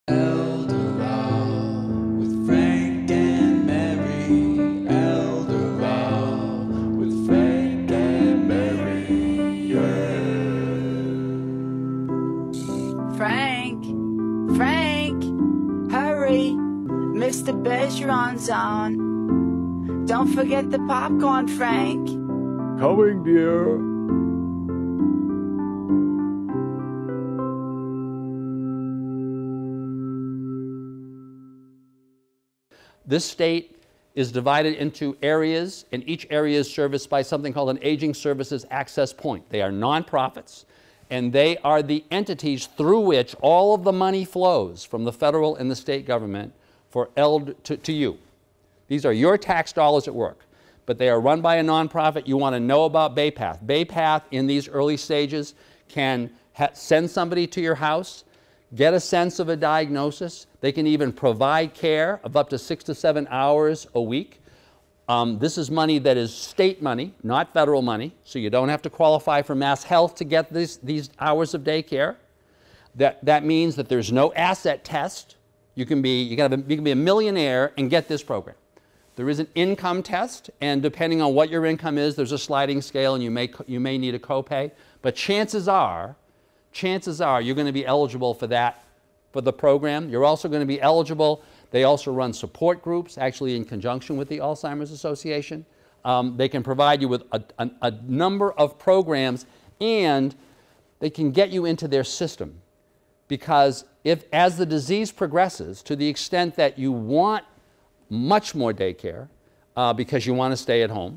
Eldorado with Frank and Mary. Eldorado with Frank and Mary. Yeah. Frank, hurry. Mr. Bergeron's on. Don't forget the popcorn, Frank. Coming, dear. This state is divided into areas, and each area is serviced by something called an Aging Services Access Point. They are nonprofits, and they are the entities through which all of the money flows from the federal and the state government for to you. These are your tax dollars at work, but they are run by a nonprofit. You want to know about BayPath. BayPath, in these early stages, can send somebody to your house, get a sense of a diagnosis. They can even provide care of up to 6 to 7 hours a week. This is money that is state money, not federal money, so you don't have to qualify for Mass Health to get these hours of daycare. That means that there's no asset test. You can be a millionaire and get this program. There is an income test, and depending on what your income is, there's a sliding scale, and you may need a copay. But chances are you're going to be eligible for that, for the program. You're also going to be eligible. They also run support groups, actually in conjunction with the Alzheimer's Association. They can provide you with a number of programs, and they can get you into their system. Because as the disease progresses, to the extent that you want much more daycare because you want to stay at home,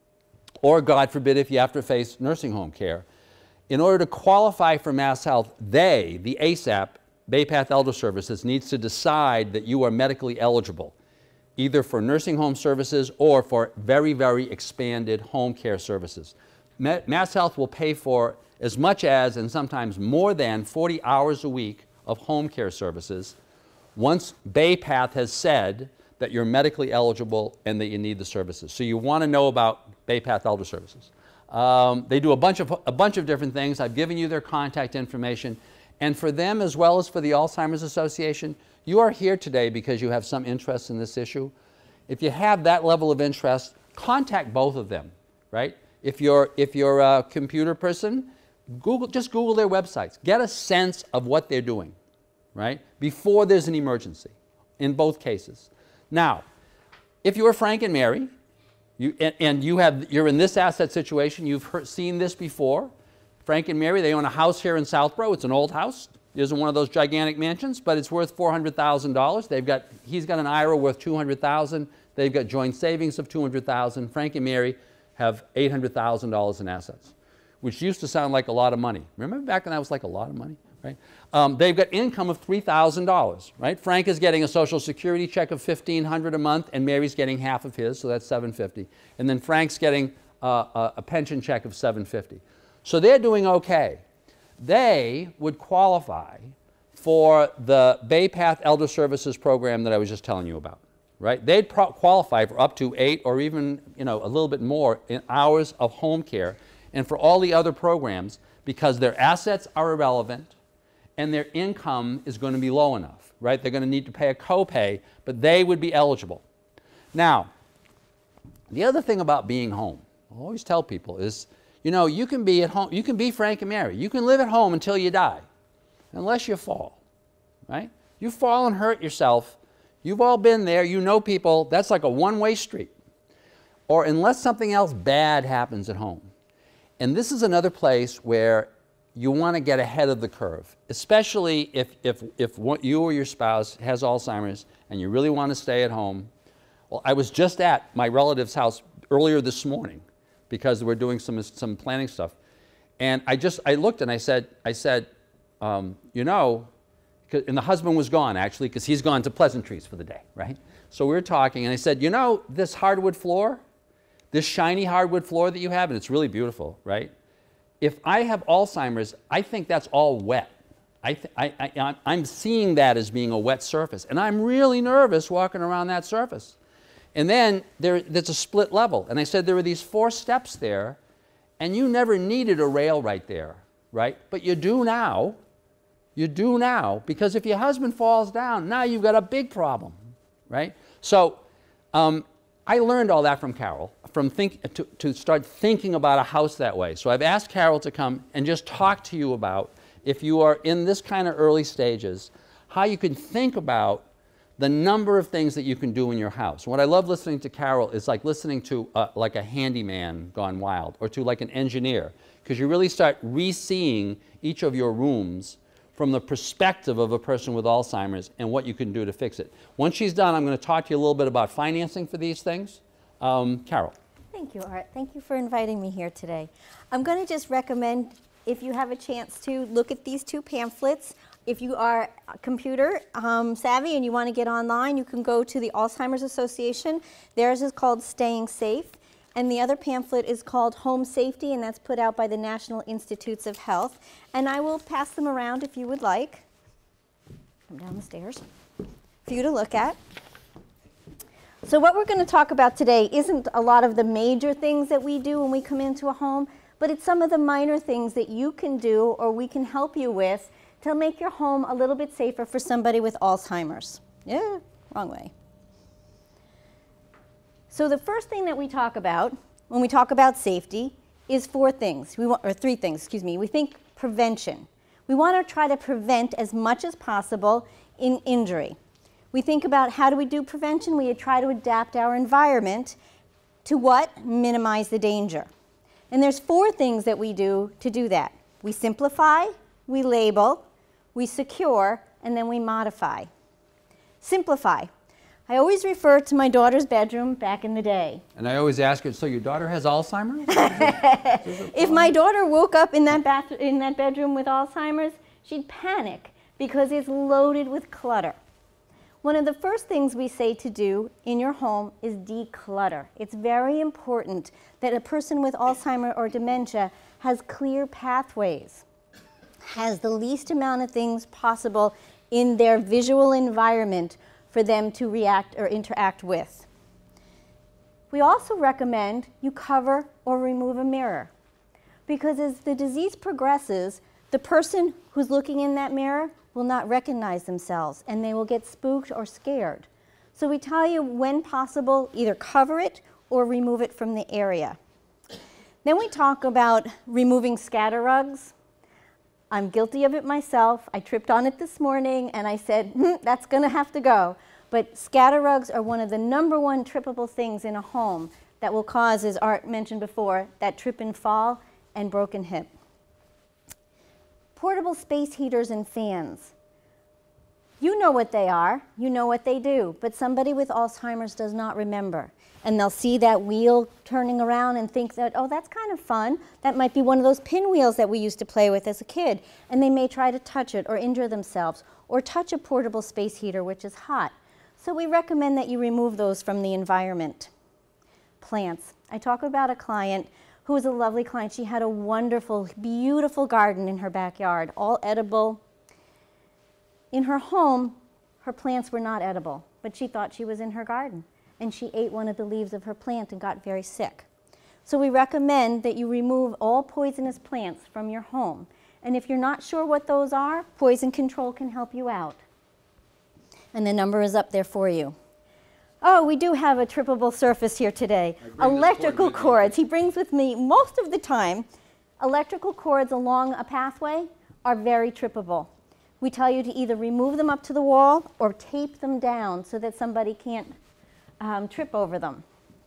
or God forbid if you have to face nursing home care, in order to qualify for Mass Health, the ASAP, BayPath Elder Services, needs to decide that you are medically eligible, either for nursing home services or for very, very expanded home care services. Mass Health will pay for as much as, and sometimes more than, 40 hours a week of home care services once BayPath has said that you're medically eligible and that you need the services. So you want to know about BayPath Elder Services. They do a bunch of different things. I've given you their contact information. And for them, as well as for the Alzheimer's Association, you are here today because you have some interest in this issue. If you have that level of interest, contact both of them, right? If you're a computer person, just Google their websites. Get a sense of what they're doing, right? Before there's an emergency, in both cases. Now, if you are Frank and Mary, you're in this asset situation, you've seen this before. Frank and Mary, they own a house here in Southboro. It's an old house. It isn't one of those gigantic mansions, but it's worth $400,000. He's got an IRA worth $200,000. They've got joint savings of $200,000. Frank and Mary have $800,000 in assets, which used to sound like a lot of money. Remember back when that was like a lot of money, right? They've got income of $3,000, right? Frank is getting a Social Security check of $1,500 a month, and Mary's getting half of his, so that's $750. And then Frank's getting a pension check of $750. So they're doing okay. They would qualify for the BayPath Elder Services program that I was just telling you about, right? They'd qualify for up to 8 or even, a little bit more in hours of home care, and for all the other programs, because their assets are irrelevant and their income is going to be low enough, right? They're going to need to pay a copay, but they would be eligible. Now, the other thing about being home, I always tell people is, you can be at home, you can be Frank and Mary. You can live at home until you die, unless you fall, right? You fall and hurt yourself. You've all been there. You know people. That's like a one-way street. Or unless something else bad happens at home. And this is another place where you want to get ahead of the curve, especially if you or your spouse has Alzheimer's and you really want to stay at home. Well, I was just at my relative's house earlier this morning, because we're doing some planning stuff. And I looked and I said, and the husband was gone actually, because he's gone to Pleasantries for the day, right? So we were talking and I said, this hardwood floor, this shiny hardwood floor that you have, and it's really beautiful, right? If I have Alzheimer's, I think that's all wet. I'm seeing that as being a wet surface, and I'm really nervous walking around that surface. And then there's a split level. And I said there were these 4 steps there, and you never needed a rail right there, right? But you do now. You do now, because if your husband falls down, now you've got a big problem, right? So I learned all that from Carol, to start thinking about a house that way. So I've asked Carol to come and just talk to you about, if you are in this kind of early stages, how you can think about the number of things that you can do in your house. What I love listening to Carol is like listening to like a handyman gone wild, or to like an engineer, because you really start re-seeing each of your rooms from the perspective of a person with Alzheimer's and what you can do to fix it. Once she's done, I'm going to talk to you a little bit about financing for these things. Carol. Thank you, Art. Thank you for inviting me here today. I'm going to just recommend, if you have a chance to, look at these two pamphlets. If you are computer savvy and you want to get online, you can go to the Alzheimer's Association. Theirs is called Staying Safe. And the other pamphlet is called Home Safety, and that's put out by the National Institutes of Health. And I will pass them around if you would like. Come down the stairs for you to look at. So what we're going to talk about today isn't a lot of the major things that we do when we come into a home, but it's some of the minor things that you can do or we can help you with to make your home a little bit safer for somebody with Alzheimer's. Yeah, wrong way. So the first thing that we talk about when we talk about safety is three things, excuse me. We think prevention. We want to try to prevent as much as possible in injury. We think about how do we do prevention? We try to adapt our environment to what? Minimize the danger. And there's 4 things that we do to do that. We simplify, we label, we secure, and then we modify. Simplify. I always refer to my daughter's bedroom back in the day. And I always ask her, so your daughter has Alzheimer's? If my daughter woke up in that bedroom with Alzheimer's, she'd panic because it's loaded with clutter. One of the first things we say to do in your home is declutter. It's very important that a person with Alzheimer or dementia has clear pathways, has the least amount of things possible in their visual environment for them to react or interact with. We also recommend you cover or remove a mirror, because as the disease progresses, the person who's looking in that mirror will not recognize themselves and they will get spooked or scared. So we tell you, when possible, either cover it or remove it from the area. Then we talk about removing scatter rugs. I'm guilty of it myself. I tripped on it this morning and I said, that's going to have to go. But scatter rugs are one of the #1 trippable things in a home that will cause, as Art mentioned before, that trip and fall and broken hip. Portable space heaters and fans. You know what they are, you know what they do, but somebody with Alzheimer's does not remember. And they'll see that wheel turning around and think that, oh, that's kind of fun. That might be one of those pinwheels that we used to play with as a kid. And they may try to touch it or injure themselves, or touch a portable space heater, which is hot. So we recommend that you remove those from the environment. Plants. I talk about a client who was a lovely client. She had a wonderful, beautiful garden in her backyard, all edible. In her home, her plants were not edible, but she thought she was in her garden. And she ate one of the leaves of her plant and got very sick. So we recommend that you remove all poisonous plants from your home. And if you're not sure what those are, Poison Control can help you out. And the number is up there for you. Oh, we do have a trippable surface here today. Electrical cords. He brings with me most of the time. Electrical cords along a pathway are very trippable. We tell you to either remove them up to the wall or tape them down so that somebody can't trip over them.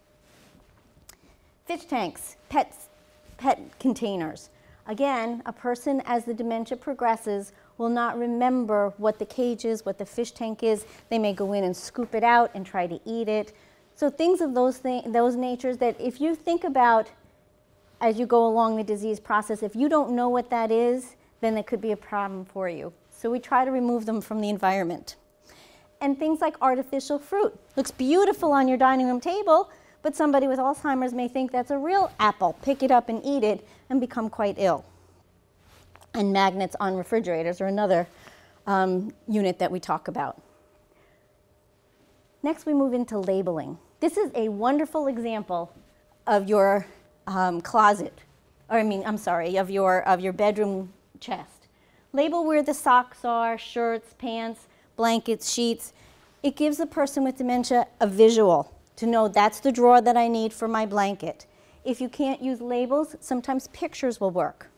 Fish tanks, pet containers. Again, a person, as the dementia progresses, will not remember what the cage is, what the fish tank is. They may go in and scoop it out and try to eat it. So things of those natures that if you think about as you go along the disease process, if you don't know what that is, then it could be a problem for you. So we try to remove them from the environment. And things like artificial fruit. Looks beautiful on your dining room table, but somebody with Alzheimer's may think that's a real apple, pick it up and eat it, and become quite ill. And magnets on refrigerators are another unit that we talk about. Next, we move into labeling. This is a wonderful example of your closet, or of your bedroom chest. Label where the socks are, shirts, pants, blankets, sheets. It gives the person with dementia a visual to know that's the drawer that I need for my blanket. If you can't use labels, sometimes pictures will work.